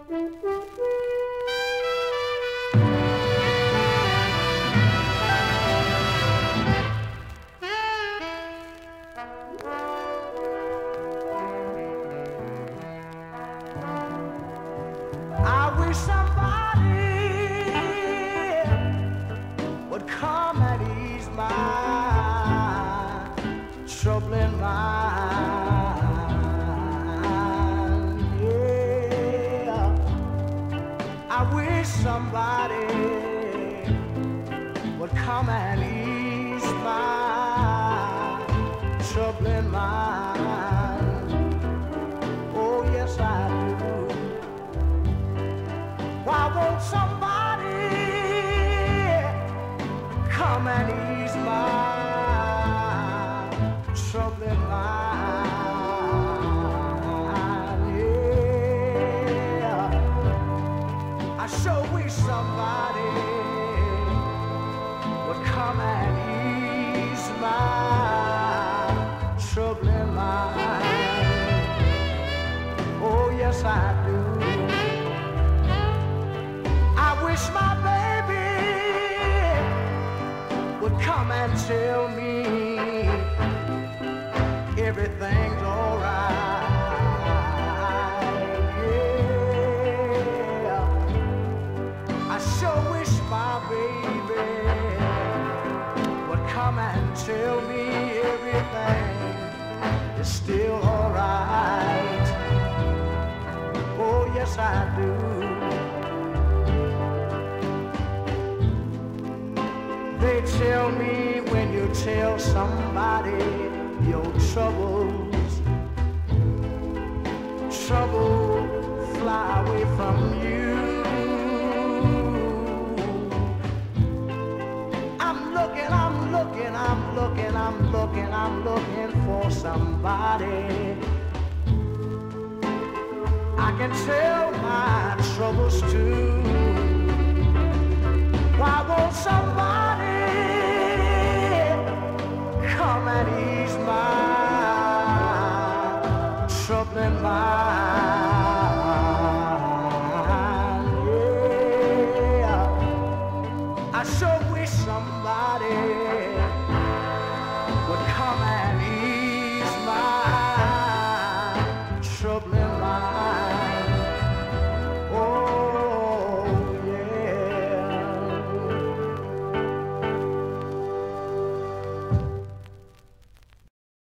I wish somebody would come and ease my troubling mind. Yeah, I wish somebody would come and ease my troubling mind. Oh, yes, I do. Why won't somebody come and ease my troubling mind? Yeah, I sure wish somebody would come and ease my troubling mind. Oh, yes, I do. I wish my baby would come and tell me everything's alright. Yeah, I sure wish my baby would come and tell me everything is still alright. Oh, yes, I do. They tell me when you tell somebody your troubles fly away from you. I'm looking for somebody I can tell my troubles to. Why won't somebody come and ease my troubling mind?